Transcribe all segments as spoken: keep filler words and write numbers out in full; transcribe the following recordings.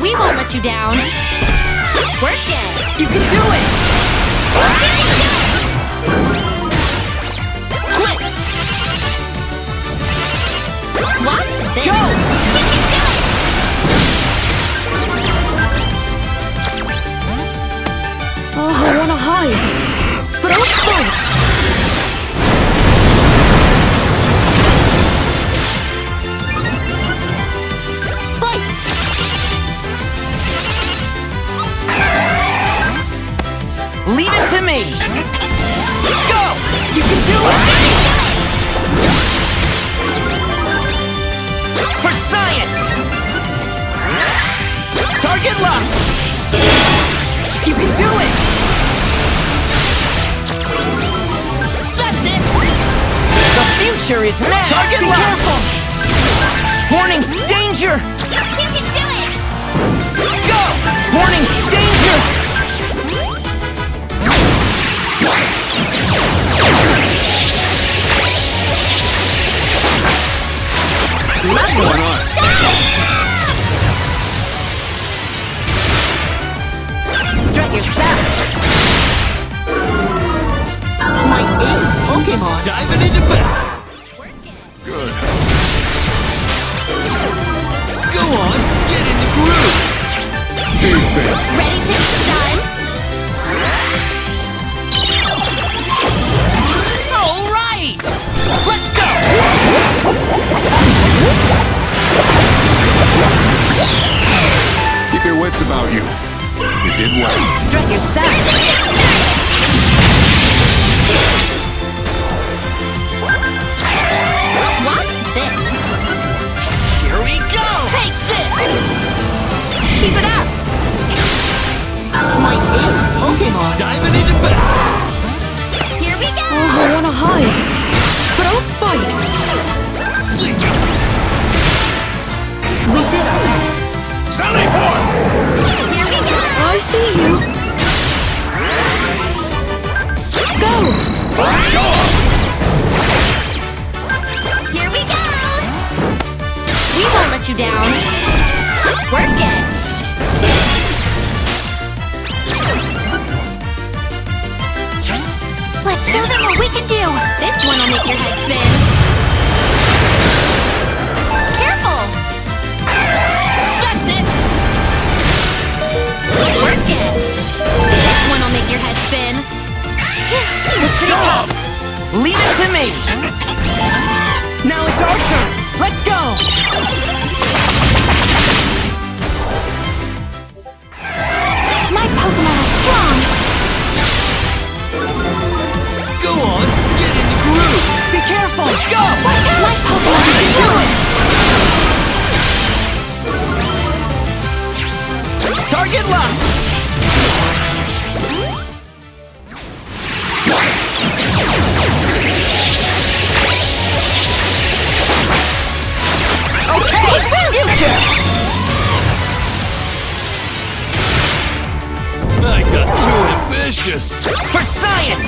We won't let you down. Work it! You can do it! Quick! Watch this! Go! You can do it! Oh, I wanna hide. But I'll fight. Leave it to me! Go! You can do it! For science! Target lock! You can do it! That's it! The future is now! Target Be lock! Careful! Warning! Danger! You can do it! Go! Warning! Danger! What's going on? Strike your back! My ace Pokemon! Diving into battle. Work it! Good. Go on, get in the groove. Defense. Ready to get done? All right! Let's go! Keep your wits about you. You did well. Strike your staff! Watch this! Here we go! Take this! Keep it up! My ace Pokemon! Diving into battle. Here we go! Oh, I wanna hide. But I'll fight. Sleep. We did it. Sally forth. Here we go! I see you. Go! Go on. Here we go! We won't let you down. Work it! Let's show them what we can do! This one will make your head spin. Careful! That's it! Work it! This one will make your head spin. It's pretty tough. Leave it to me! Now it's our turn! Let's go! My Pokemon are strong! Go on, get in the groove. Be careful! Let's go! Watch out! My Pokemon are strong! Target lock! Okay! Future! I got too ambitious. For science!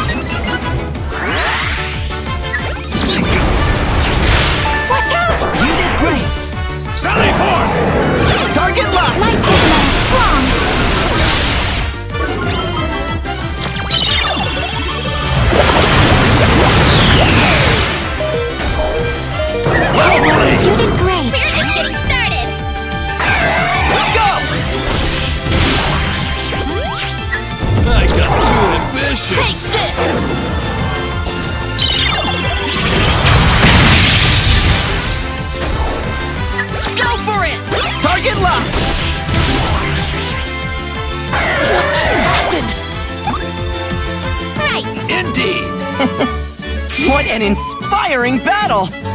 Watch out! You did great! Sally forth. Target lock! My Pokemon are strong! You did great! We're just getting started! Go! I got too ambitious. Take this! Go for it! Target lock! What just happened? Right! Indeed. What an inspiring battle!